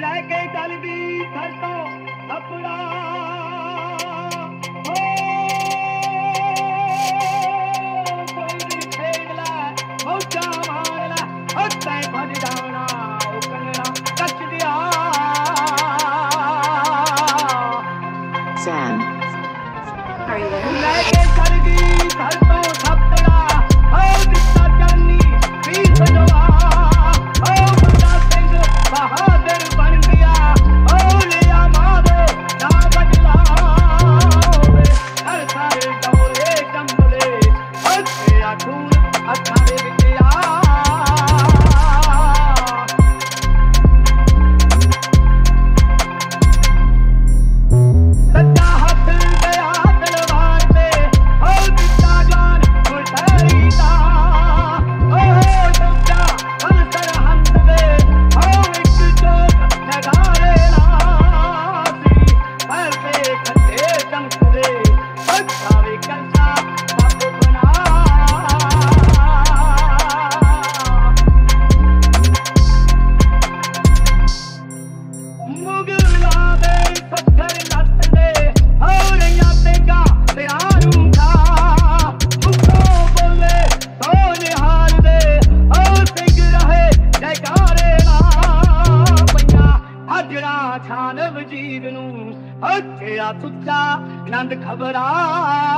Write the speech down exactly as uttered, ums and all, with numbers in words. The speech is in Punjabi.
ਲੈਕੇ ਚੱਲਦੀ ਘਰ ਤੋਂ ਥੱਪੜਾ ਕੋਈ ਵੀ ਖੇਡ ਲੈ ਮੌਜਾਂ ਮਾਰ ਲੈ ਹੱਥਾਂ ਭੱਜ ਜਾਣਾ ਉਹ ਕੰਗਣਾ ਕੱਚ ਦਿਆ Sam, are you there? ਲੈਕੇ ਚੱਲਦੀ ਘਰ ਤੋਂ ਥੱਪੜਾ ਹੋ ਦਿੱਤਾ ਜਾਨੀ ਵੀ ਸਜਵਾ ਹੋ ਬੰਦਾ ਸਿੰਘ ਬਹਾਦਰ ਬਣ ਗਿਆ ਹੋ ਲਿਆ ਮਾਵੇ ਨਾ ਬਦਲਾ ਹੋਵੇ ਹਰ ਸਾਰੇ ਡੋਲੇ ਜੰਗਲੇ ਹੱਥੇ ਆ ਖੂਨ ਅੱਖਾਂ ਦੇ ਵਿੱਚ ਆ ਸੱਜਾ ਹੱਥ ਗਿਆ ਤਲਵਾਰ ਤੇ ਹੋ ਦਿੱਤਾ ਜਾਨ ਮੁਠਾਈ ਦਾ ਓਹ ਸੱਜਾ ਹਰ ਸਰਹੰਦ ਦੇ ਹੋ ਇੱਕ ਚੋਕ ਨਗਾਰੇ ਲਾਸੀ ਹਰ ਤੇ ਖੱਟੇ ਚਮਕਦੇ ਅੱਖਾਂ ਵੀ ਕੰਚਾ ਸਭ ਬਣਾ ਮੁਗਲਾਂ ਦੇ ਪੱਥਰ ਲੱਥਦੇ ਹੋ ਰਹੀਆਂ ਤੇਗਾ ਪਿਆਰੂਗਾ ਮੁੱਖੋਂ ਬੋਲੇ ਸੋ ਨਿਹਾਲ ਦੇ ਹੋ ਸਿੰਘ ਰਹੇ ਜੈਕਾਰੇ ਨਾ ਪਈਆਂ ਹਾਜਰਾ ਛਾਨ ਵਜੀਦ ਨੂੰ ਹੱਥਿਆ ਸੁੱਚਾ ਨੰਦ ਖਬਰਾਂ